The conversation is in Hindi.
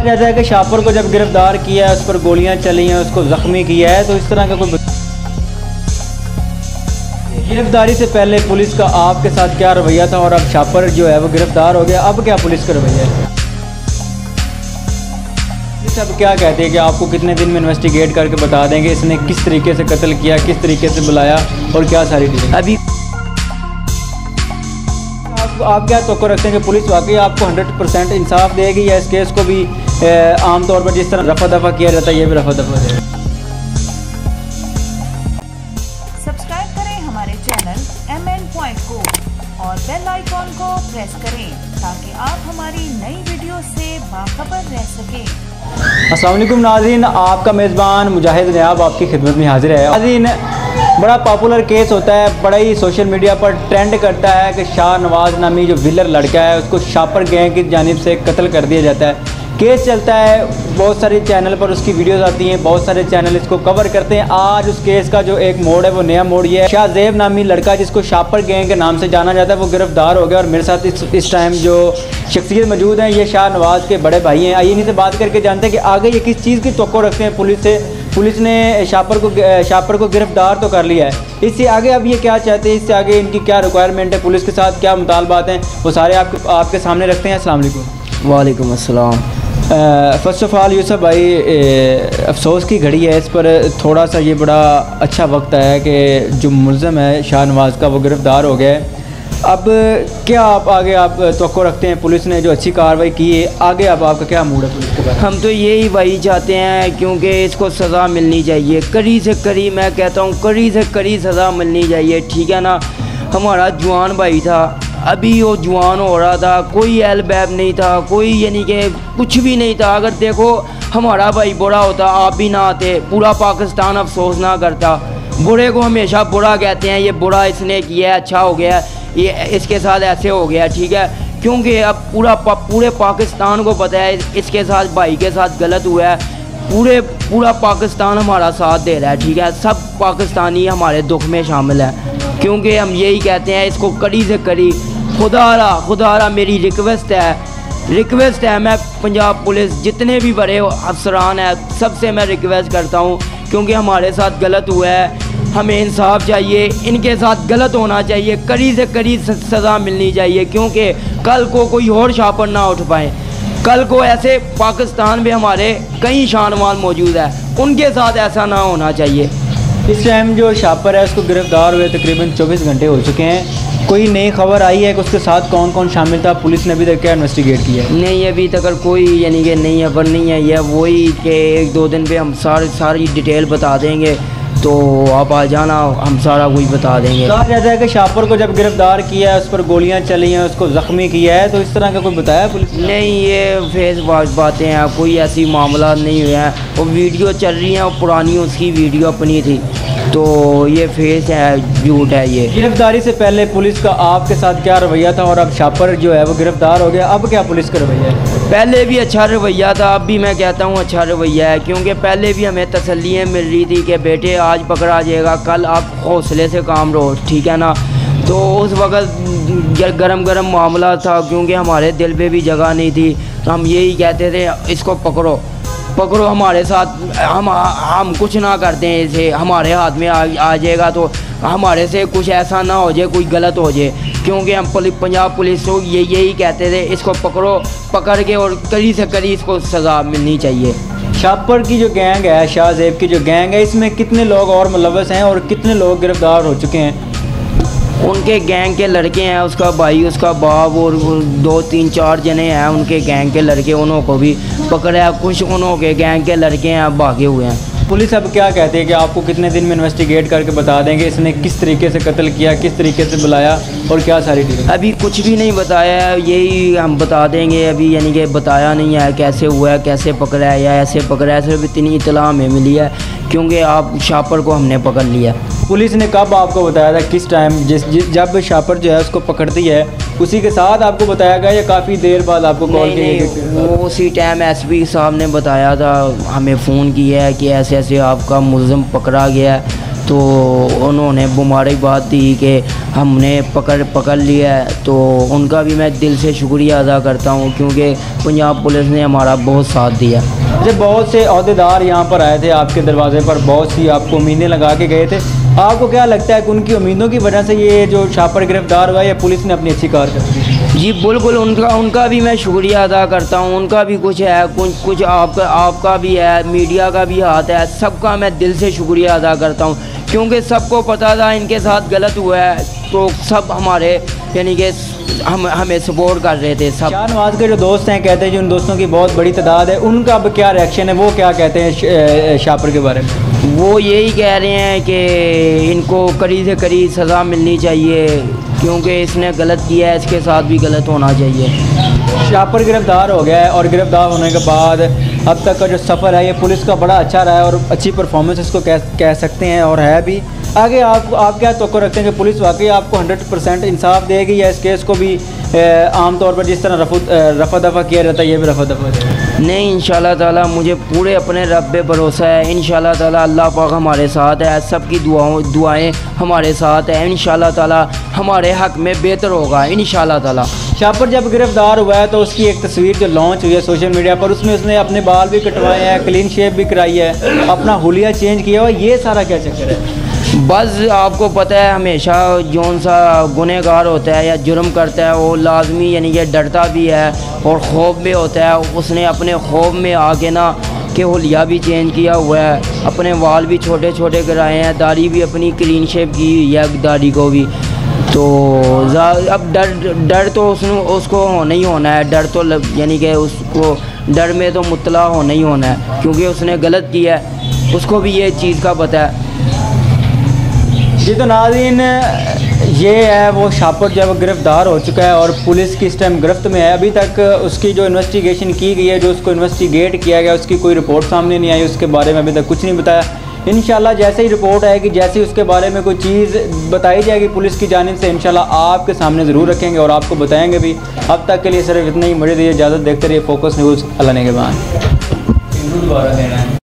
जाता है कि शापर को जब गिरफ्तार किया है, उस पर गोलियां चली हैं, उसको ज़ख्मी किया है, तो इस तरह का कोई गिरफ्तारी से पहले पुलिस का आपके साथ क्या रवैया था और अब शापर जो है वो गिरफ्तार हो गया, अब क्या पुलिस का रवैया है? पुलिस अब क्या कहते हैं कि आपको कितने दिन में इन्वेस्टिगेट करके बता देंगे इसने किस तरीके से कत्ल किया, किस तरीके से बुलाया और क्या सारी चीज़ें? अभी आप क्या तवक्को रखते हैं कि पुलिस वाकई आपको 100% इंसाफ देगी या इस केस को भी आमतौर पर जिस तरह रफा दफा किया जाता है ये भी रफा दफा देगा? सब्सक्राइब करें हमारे चैनल MN Point को और बेल आइकॉन को प्रेस करें ताकि आप हमारी नई वीडियो से बाखबर रह सकें। अस्सलाम वालेकुम नाज़रीन, आपका मेज़बान मुजाहिद नयाब आपकी खिदमत में हाजिर है। नाज़रीन, बड़ा पॉपुलर केस होता है, बड़ा ही सोशल मीडिया पर ट्रेंड करता है कि शाहनवाज नामी जो विलर लड़का है उसको शापर गैंग की जानिब से कत्ल कर दिया जाता है। केस चलता है, बहुत सारे चैनल पर उसकी वीडियोस आती हैं, बहुत सारे चैनल इसको कवर करते हैं। आज उस केस का जो एक मोड़ है वो नया मोड़ ये है, शाहजेब नामी लड़का जिसको शापर गैंग के नाम से जाना जाता है वो गिरफ्तार हो गया। और मेरे साथ इस टाइम जो शख्सियत मौजूद हैं ये शाहनवाज के बड़े भाई हैं। आइए इन्हीं से बात करके जानते हैं कि आगे ये किस चीज़ की तवक्को रखते हैं पुलिस से। पुलिस ने शापर को गिरफ्तार तो कर लिया है, इससे आगे अब ये क्या चाहते हैं, इससे आगे इनकी क्या रिक्वायरमेंट है, पुलिस के साथ क्या मुतालबात हैं, वो सारे आपके सामने रखते हैं। अस्सलाम वालेकुम। वालेकुम अस्सलाम। फ़र्स्ट ऑफ़ ऑल यूसुफ भाई, अफसोस की घड़ी है, इस पर थोड़ा सा ये बड़ा अच्छा वक्त है कि जो मुलज़म है शाहनवाज का वो गिरफ़्तार हो गया है। अब क्या आप आगे तवक्को रखते हैं, पुलिस ने जो अच्छी कार्रवाई की है, आगे अब आपका क्या मूड है पुलिस के बारे में? हम तो यही भाई चाहते हैं क्योंकि इसको सज़ा मिलनी चाहिए, कड़ी से कड़ी, मैं कहता हूँ कड़ी से कड़ी सज़ा मिलनी चाहिए, ठीक है ना। हमारा जवान भाई था, अभी वो जवान हो रहा था, कोई एल बैब नहीं था, कोई यानी कि कुछ भी नहीं था। अगर देखो हमारा भाई बुरा होता आप भी ना आते, पूरा पाकिस्तान अफसोस ना करता। बुरे को हमेशा बुरा कहते हैं, ये बुरा इसने किया है, अच्छा हो गया, ये इसके साथ ऐसे हो गया, ठीक है, क्योंकि अब पूरे पाकिस्तान को पता है इसके साथ भाई के साथ गलत हुआ है। पूरा पाकिस्तान हमारा साथ दे रहा है, ठीक है, सब पाकिस्तानी हमारे दुख में शामिल है, क्योंकि हम यही कहते हैं इसको कड़ी से कड़ी। खुदारा मेरी रिक्वेस्ट है, मैं पंजाब पुलिस जितने भी बड़े अफसरान हैं सबसे मैं रिक्वेस्ट करता हूँ, क्योंकि हमारे साथ गलत हुआ है, हमें इंसाफ चाहिए, इनके साथ गलत होना चाहिए, कड़ी से कड़ी सज़ा मिलनी चाहिए, क्योंकि कल को कोई और शापर ना उठ पाए। कल को ऐसे पाकिस्तान में हमारे कई शानवान मौजूद है, उनके साथ ऐसा ना होना चाहिए। इस टाइम जो शापर है उसको गिरफ्तार हुए तकरीबन 24 घंटे हो चुके हैं, कोई नई खबर आई है कि उसके साथ कौन कौन शामिल था? पुलिस ने अभी तक क्या इन्वेस्टिगेट किया है? नहीं, अभी तक कोई यानी कि नई खबर नहीं आई है। वही कि 1-2 दिन पे हम सारी डिटेल बता देंगे, तो आप आ जाना, हम सारा कुछ बता देंगे। कहा जाता है कि शापर को जब गिरफ्तार किया है उस पर गोलियां चली हैं, उसको ज़ख्मी किया है, तो इस तरह का कोई बताया पुलिस ने? नहीं, ये फेस बातें हैं, कोई ऐसी मामला नहीं हुआ है। वो वीडियो चल रही है, पुरानी उसकी वीडियो अपनी थी, तो ये फेस है, झूठ है ये। गिरफ्तारी से पहले पुलिस का आपके साथ क्या रवैया था और अब शापर जो है वो गिरफ्तार हो गया, अब क्या पुलिस का रवैया है? पहले भी अच्छा रवैया था, अब भी मैं कहता हूँ अच्छा रवैया है, क्योंकि पहले भी हमें तसल्लियाँ मिल रही थी कि बेटे आज पकड़ा जाएगा, कल आप हौसले से काम रहो, ठीक है ना। तो उस वक्त गरम मामला था, क्योंकि हमारे दिल पे भी जगह नहीं थी, तो हम यही कहते थे इसको पकड़ो हमारे साथ, हम कुछ ना करते हैं, इसे हमारे हाथ में आ जाएगा तो हमारे से कुछ ऐसा ना हो जाए, कोई गलत हो जाए, क्योंकि हम पंजाब पुलिस को यही कहते थे इसको पकड़ के और कड़ी से कड़ी इसको सज़ा मिलनी चाहिए। शापर की जो गैंग है, शाहजेब की जो गैंग है, इसमें कितने लोग और मुलव्वस हैं और कितने लोग गिरफ्तार हो चुके हैं? उनके गैंग के लड़के हैं, उसका भाई, उसका बाप और 2-3-4 जने हैं उनके गैंग के लड़के, उन्हों को भी पकड़ा। कुछ उन्हों के गैंग के लड़के हैं भागे हुए हैं। पुलिस अब क्या कहती है कि आपको कितने दिन में इन्वेस्टिगेट करके बता देंगे इसने किस तरीके से कत्ल किया, किस तरीके से बुलाया और क्या सारी चीज़ें? अभी कुछ भी नहीं बताया है, यही हम बता देंगे, अभी यानी कि बताया नहीं है कैसे हुआ है, कैसे पकड़ा है या ऐसे पकड़ा है, सिर्फ इतनी इत्तला हमें मिली है, क्योंकि आप शापर को हमने पकड़ लिया। पुलिस ने कब आपको बताया था, किस टाइम, जब शापर जो है उसको पकड़ती है उसी के साथ आपको बताया गया या काफ़ी देर बाद आपको कॉल किया? वो उसी टाइम SP साहब ने बताया था, हमें फ़ोन किया है कि ऐसे ऐसे आपका मुलज़म पकड़ा गया है, तो उन्होंने मुबारकबाद दी कि हमने पकड़ लिया है। तो उनका भी मैं दिल से शुक्रिया अदा करता हूँ, क्योंकि पंजाब पुलिस ने हमारा बहुत साथ दिया। जब बहुत से अहदेदार यहाँ पर आए थे आपके दरवाजे पर, बहुत सी आपको उम्मीदें लगा के गए थे, आपको क्या लगता है कि उनकी उम्मीदों की वजह से ये जो छापर गिरफ्तार हुआ है, या पुलिस ने अपनी अच्छी कारकर्दगी? जी बिल्कुल, उनका भी मैं शुक्रिया अदा करता हूँ। उनका भी कुछ है, कुछ आपका भी है, मीडिया का भी हाथ है, सबका मैं दिल से शुक्रिया अदा करता हूँ, क्योंकि सबको पता था इनके साथ गलत हुआ है, तो सब हमारे यानी कि हमें सपोर्ट कर रहे थे सब। शाहनवाज के जो दोस्त हैं कहते हैं कि उन दोस्तों की बहुत बड़ी तादाद है, उनका अब क्या रिएक्शन है, वो क्या कहते हैं छापर के बारे में? वो यही कह रहे हैं कि इनको कड़ी से कड़ी सज़ा मिलनी चाहिए, क्योंकि इसने गलत किया है, इसके साथ भी गलत होना चाहिए। छापर गिरफ्तार हो गया है और गिरफ्तार होने के बाद अब तक का जो सफ़र है ये पुलिस का बड़ा अच्छा रहा है और अच्छी परफॉर्मेंस इसको कह सकते हैं, और है भी। आगे आप क्या तवक्को रखते हैं कि पुलिस वाकई आपको 100% इंसाफ देगी, या इस केस को भी आमतौर पर जिस तरह रफा दफ़ा किया जाता है ये भी रफा दफ़ा जाए? नहीं, इंशाल्लाह ताला मुझे पूरे अपने रब पे भरोसा है। इंशाल्लाह ताला अल्लाह पाक हमारे साथ है, सबकी दुआएं हमारे साथ है। इंशाल्लाह ताला हमारे हक़ में बेहतर होगा इंशाल्लाह ताला। छापर जब गिरफ्तार हुआ है तो उसकी एक तस्वीर जो लॉन्च हुई है सोशल मीडिया पर, उसमें उसने अपने बाल भी कटवाए हैं, क्लीन शेव भी कराई है, अपना हुलिया चेंज किया हुआ, ये सारा क्या चक्कर है? बस आपको पता है, हमेशा जौन सा गुनहगार होता है या जुर्म करता है वो लाजमी यानी कि डरता भी है और खौफ में होता है। उसने अपने खौफ में आके ना कि हुलिया भी चेंज किया हुआ है, अपने बाल भी छोटे छोटे कराए हैं, दाढ़ी भी अपनी क्लीन शेव की हुई है, दाढ़ी को भी। तो अब डर तो उसको होना ही होना है, डर तो यानी कि उसको डर में तो मुतला होना ही होना है, क्योंकि उसने गलत किया है, उसको भी ये चीज़ का पता है। जी तो नाज़रीन, ये है वो छापर जब गिरफ़्तार हो चुका है और पुलिस की इस टाइम गिरफ्त में है। अभी तक उसकी जो इन्वेस्टिगेशन की गई है, जो उसको इन्वेस्टिगेट किया गया, उसकी कोई रिपोर्ट सामने नहीं आई, उसके बारे में अभी तक कुछ नहीं बताया। इंशाल्लाह जैसे ही रिपोर्ट आएगी, जैसे ही उसके बारे में कोई चीज़ बताई जाएगी पुलिस की जानिब से, इंशाल्लाह आपके सामने ज़रूर रखेंगे और आपको बताएंगे भी। अब तक के लिए सिर्फ इतना ही, मुझे दीजिए इजाज़त, देखते रहिए फोकस न्यूज़। अल्लाह ने के बाद।